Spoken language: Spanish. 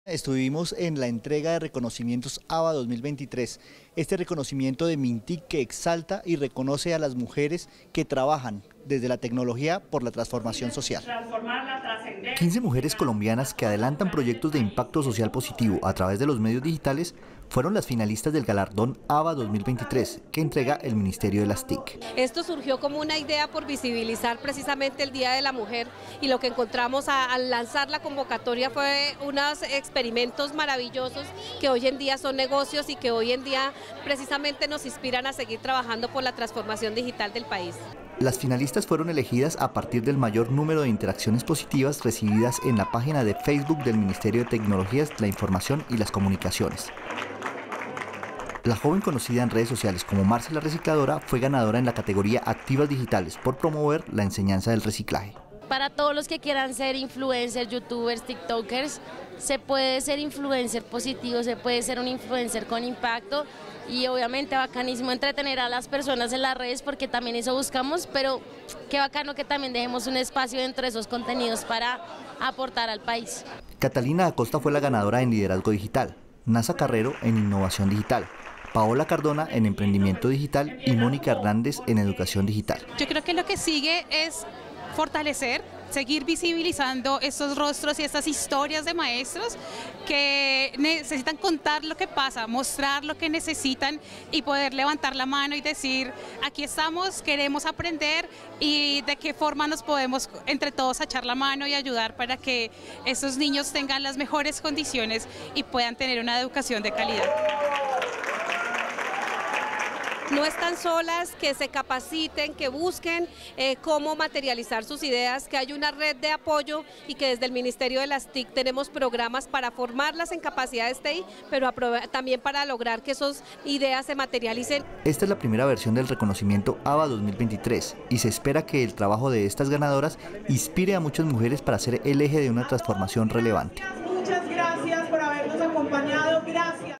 Estuvimos en la entrega de reconocimientos ABA 2023, este reconocimiento de Mintic que exalta y reconoce a las mujeres que trabajan desde la tecnología por la transformación social. 15 mujeres colombianas que adelantan proyectos de impacto social positivo a través de los medios digitales fueron las finalistas del galardón ABA 2023 que entrega el Ministerio de las TIC. Esto surgió como una idea por visibilizar precisamente el Día de la Mujer, y lo que encontramos al lanzar la convocatoria fue unos experimentos maravillosos que hoy en día son negocios y que hoy en día precisamente nos inspiran a seguir trabajando por la transformación digital del país. Las finalistas fueron elegidas a partir del mayor número de interacciones positivas recibidas en la página de Facebook del Ministerio de Tecnologías, la Información y las Comunicaciones. La joven, conocida en redes sociales como Marce la Recicladora, fue ganadora en la categoría Activas Digitales por promover la enseñanza del reciclaje. Para todos los que quieran ser influencers, youtubers, tiktokers, se puede ser influencer positivo, se puede ser un influencer con impacto, y obviamente bacanísimo entretener a las personas en las redes, porque también eso buscamos, pero qué bacano que también dejemos un espacio dentro de esos contenidos para aportar al país. Catalina Acosta fue la ganadora en Liderazgo Digital, Nasa Carrero en Innovación Digital, Paola Cardona en Emprendimiento Digital y Mónica Hernández en Educación Digital. Yo creo que lo que sigue es fortalecer, seguir visibilizando estos rostros y estas historias de maestros que necesitan contar lo que pasa, mostrar lo que necesitan y poder levantar la mano y decir: aquí estamos, queremos aprender, y de qué forma nos podemos entre todos echar la mano y ayudar para que esos niños tengan las mejores condiciones y puedan tener una educación de calidad. No están solas, que se capaciten, que busquen cómo materializar sus ideas, que hay una red de apoyo y que desde el Ministerio de las TIC tenemos programas para formarlas en capacidades TI, pero también para lograr que esas ideas se materialicen. Esta es la primera versión del reconocimiento ABA 2023 y se espera que el trabajo de estas ganadoras inspire a muchas mujeres para ser el eje de una transformación relevante.